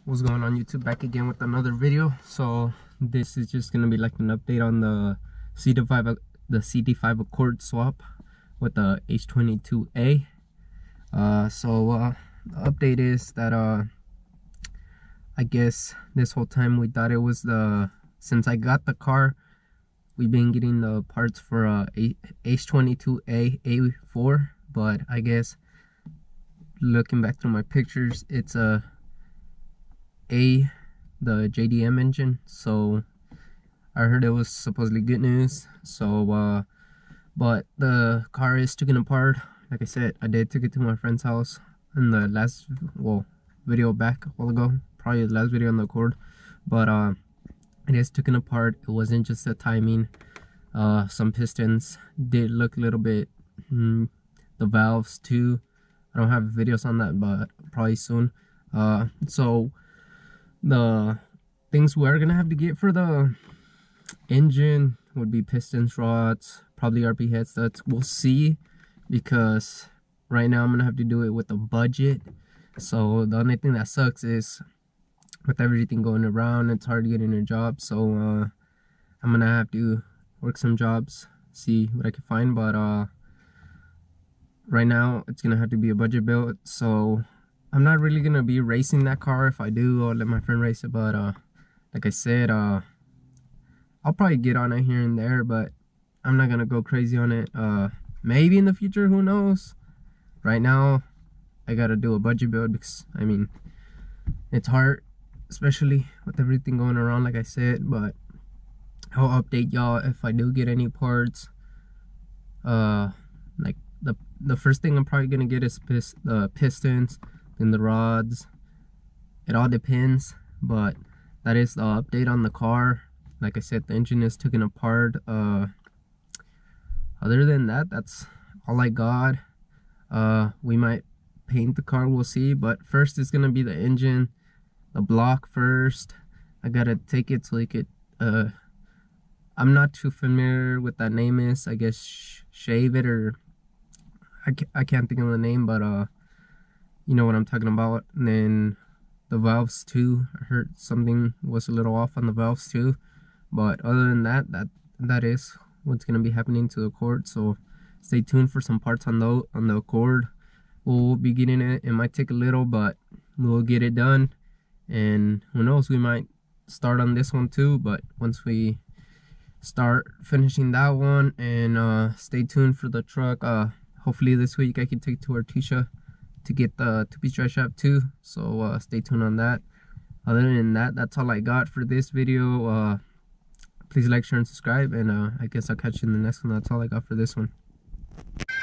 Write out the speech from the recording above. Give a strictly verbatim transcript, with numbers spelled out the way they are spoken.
What's going on, YouTube? Back again with another video. So this is just gonna be like an update on the C D five the C D five Accord swap with the H twenty-two A. Uh so uh the update is that uh I guess this whole time we thought it was the since I got the car, we've been getting the parts for uh H twenty-two A A four, but I guess looking back through my pictures, it's a A the J D M engine. So I heard it was supposedly good news. So uh but the car is taken apart. Like I said, I did took it to my friend's house in the last well video back a while ago, probably the last video on the Accord. But uh it is taken apart. It wasn't just the timing. Uh some pistons did look a little bit, mm, the valves too. I don't have videos on that, but probably soon. Uh so the things we're gonna have to get for the engine would be pistons, rods, probably R P head studs. We'll see, because right now I'm gonna have to do it with a budget. So the only thing that sucks is with everything going around, it's hard getting a job. So uh I'm gonna have to work some jobs, see what I can find. But uh right now it's gonna have to be a budget build. So I'm not really gonna be racing that car. If I do, I'll let my friend race it. But uh like I said, uh I'll probably get on it here and there, but I'm not gonna go crazy on it. Uh maybe in the future, who knows. Right now I gotta do a budget build, because I mean it's hard, especially with everything going around, like I said. But I'll update y'all if I do get any parts. Uh like the the first thing I'm probably gonna get is pist the pistons, then the rods. It all depends, but that is the update on the car. Like I said, the engine is taken apart. Uh other than that, that's all I got. Uh we might paint the car, we'll see. But first it's gonna be the engine, the block first. I gotta take it so it could uh I'm not too familiar with that name is. I guess sh shave it, or I can't, I can't think of the name, but uh you know what I'm talking about. And then the valves too, I heard something was a little off on the valves too. But other than that, that that is what's gonna be happening to the Accord. So stay tuned for some parts on the on the Accord. We'll be getting it. It might take a little, but we'll get it done. And who knows, we might start on this one too. But once we start finishing that one, and uh stay tuned for the truck. Uh hopefully this week I can take to Artesia to get the two-piece drive shaft too. So uh stay tuned on that. Other than that, that's all I got for this video. Uh please like, share, and subscribe, and uh I guess I'll catch you in the next one. That's all I got for this one.